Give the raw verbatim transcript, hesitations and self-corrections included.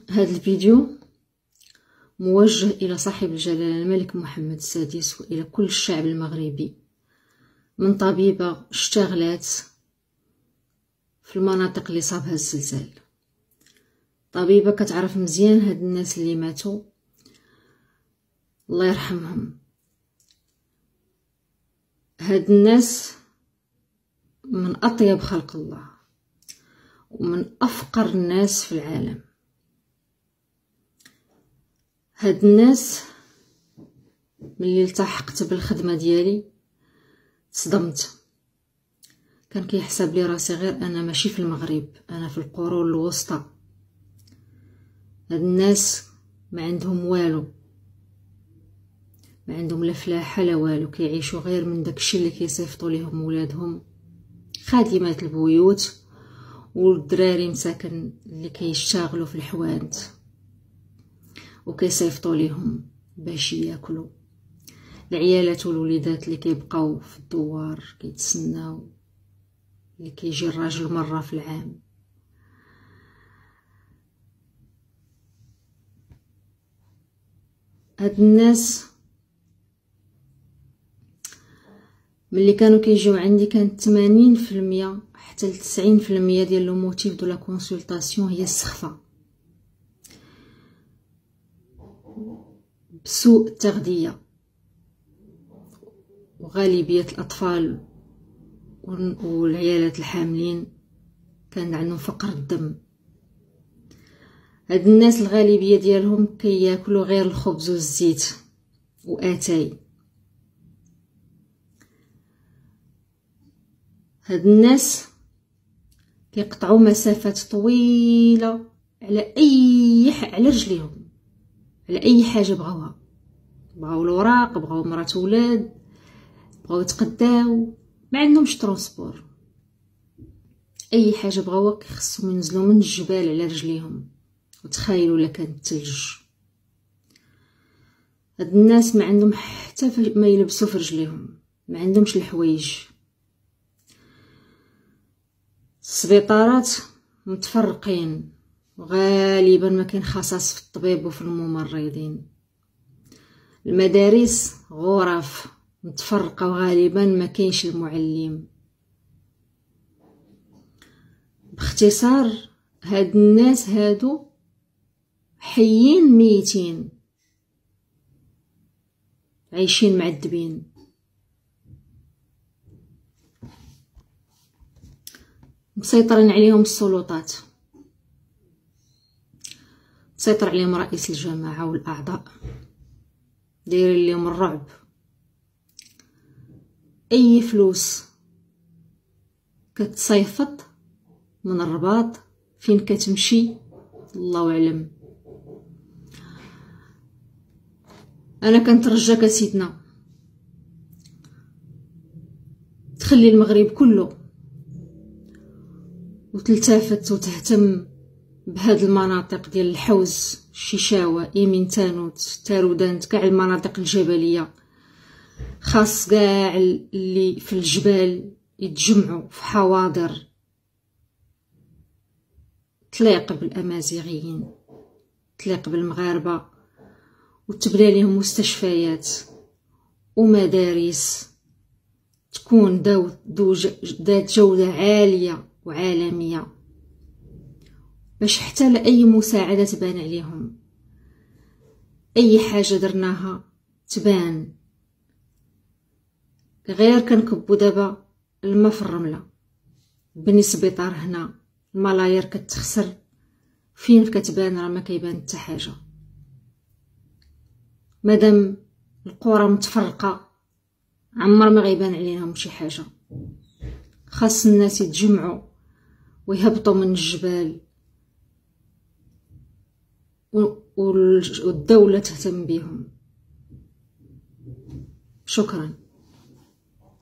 هذا الفيديو موجه إلى صاحب الجلالة الملك محمد السادس وإلى كل الشعب المغربي، من طبيبة اشتغلت في المناطق اللي صابها الزلزال. طبيبة كتعرف مزيان هاد الناس اللي ماتوا، الله يرحمهم. هاد الناس من أطيب خلق الله ومن أفقر الناس في العالم. هاد الناس ملي التحقت بالخدمة ديالي صدمت، كان كيحسب لي راسي غير انا ماشي في المغرب، انا في القرون الوسطى. هاد الناس ما عندهم والو، ما عندهم لا فلاحه لا والو، كيعيشوا غير من داكشي اللي كيصيفطوا ليهم ولادهم، خادمات البيوت والدراري مساكن اللي كيشتغلوا في الحوانت وكيصيفطوا ليهم باش ياكلوا. العيالات والوليدات اللي كيبقاو في الدوار كيتسناو اللي كيجي الراجل مره في العام. هاد الناس ملي كانوا كيجيو عندي كانت ثمانين في المية حتى لتسعين في المية ديال لو موتيف دو لا كونسلطاسيون هي السخفه، بسوء التغذيه، وغالبيه الاطفال والعيالات الحاملين كان عندهم فقر الدم. هاد الناس الغالبيه ديالهم كياكلوا غير الخبز والزيت واتاي. هاد الناس كيقطعوا مسافات طويله على اي ح... على رجليهم، على اي حاجه بغاوها، بغاو الوراق، بغاو مرات ولاد، بغاو يتقداو، ما عندهمش ترونسبور، اي حاجه بغاوها كيخصهم ينزلوا من الجبال على رجليهم. وتخيلوا الا كان الثلج. هاد الناس ما عندهم حتى ما يلبسوا في رجليهم، ما عندهمش الحوايج. السبيطارات متفرقين وغالبا ما كاين خصاص في الطبيب وفي الممرضين. المدارس غرف متفرقه وغالبا ما كاينش المعلم. باختصار هاد الناس هادو حيين ميتين، عايشين معذبين. مسيطرين عليهم السلطات، مسيطر عليهم رئيس الجماعة والأعضاء، دايرين لهم الرعب. أي فلوس كتصيفط من الرباط فين كتمشي الله أعلم. أنا كنترجاك سيدنا تخلي المغرب كله وتلتفت وتهتم بهاد المناطق ديال الحوز، الشيشاوة، يمين تانوت، تارودانت، كاع المناطق الجبلية. خاص كاع اللي في الجبال يتجمعوا في حواضر تليق بالأمازيغيين، تليق بالمغاربة، وتبنى لهم مستشفيات ومدارس تكون ذات جودة عالية وعالمية، باش حتى لأي مساعدة تبان عليهم. أي حاجة درناها تبان. غير كنكبو دابا الماء في الرملة، بني سبيطار هنا، الملاير كتخسر، فين كتبان؟ راه ما كيبان حتى حاجه. مادام القرى متفرقه عمر ما غيبان عليهم شي حاجه. خاص الناس يتجمعوا ويهبطوا من الجبال والدوله تهتم بهم. شكرا.